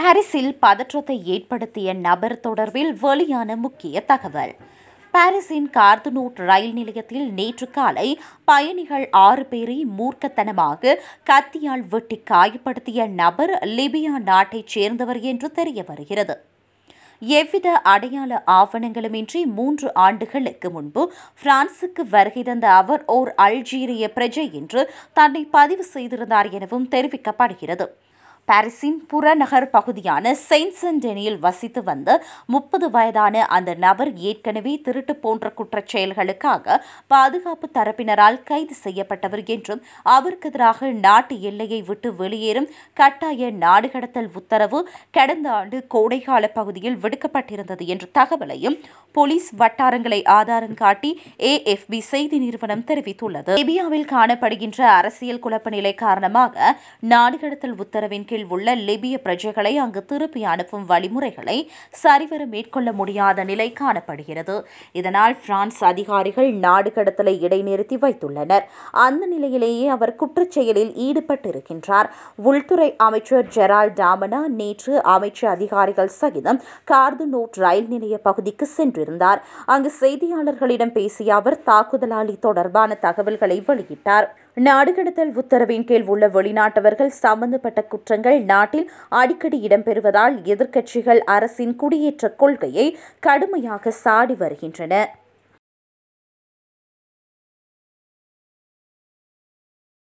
பாரிஸில் பதற்றத்தை ஏற்படுத்திய நபர் தொடர்பில் வெளியான முக்கிய தகவல். பாரிஸின் கார்துனோட் ரயில் நிலையத்தில் நேற்று காலை பயணிகள் 6 பேரை மூர்க்கத்தனமாக கத்தியால் வெட்டி காயப்படுத்திய நபர் லிபியா நாட்டைச் சேர்ந்தவர் என்று தெரிய வருகிறது. எவ்வித அடையாள ஆவணங்களுமின்றி 3 ஆண்டுகளுக்கு முன்பு பிரான்சுக்கு வருகை தந்த அவர் ஓர் அல்ஜீரிய பிரஜை என்று தன்னை பதிவு செய்திருந்தார் எனவும் தெரிவிக்கப்படுகிறது. பாரிஸின் புறநகர் பகுதியான செயின்ட் சென்டெனியில் வசித்து வந்த 30 வயதான அந்த நபர் ஏற்கனவே திருட்டு போன்ற குற்றச் செயல்களுக்காக பாதுகாப்பு தரப்பினரால் கைது செய்யப்பட்டவர் என்றும் அவருக்கு எதிராக நாட்டு எல்லையை விட்டு வெளியேறும் கட்டாய நாடு கடத்தல் உத்தரவு கடந்த ஆண்டு கோடைகால பகுதியில் விடுக்கப்பட்டிருந்தது என்ற தகவலையும் போலீஸ் வட்டாரங்களை ஆதாரம் காட்டி AFP செய்தி நிறுவனம் தெரிவித்துள்ளது. லிபியாவில் காணப்படுகின்ற அரசியல் குழப்ப நிலை காரணமாக நாடு கடத்தல் உத்தரவின் உள்ள லிபிய பிரஜைகளை அங்கு திருப்பி அனுப்பும் வழிமுறைகளை சரிவர மேற்கொள்ள முடியாத நிலை காணப்படுகிறது. இதனால் பிரான்ஸ் அதிகாரிகள் நாடு கடத்தலை இடைநிறுத்தி வைத்துள்ளனர். அந்த நிலையிலேயே அவர் குற்றச்செயலில் ஈடுபட்டிருக்கின்றார். உள்துறை அமைச்சர் ஜெரால் டாமனா நேற்று அமைச்சர் அதிகாரிகள் சகிதம் கார்துனோட் ரயில் நிலைய பகுதிக்கு சென்றிருந்தார். அங்கு செய்தியாளர்களிடம் பேசிய அவர் தாக்குதலாளி தொடர்பான தகவல்களை வெளியிட்டார். நாடு கடத்தல் உத்தரவின் கீழ் உள்ள வெளிநாட்டவர்கள் சம்பந்தப்பட்ட குற்றங்கள் நாட்டில் அடிக்கடி இடம்பெறுவதால் எதிர்க்கட்சிகள் அரசின் குடியேற்ற கொள்கையை கடுமையாக சாடி வருகின்றன.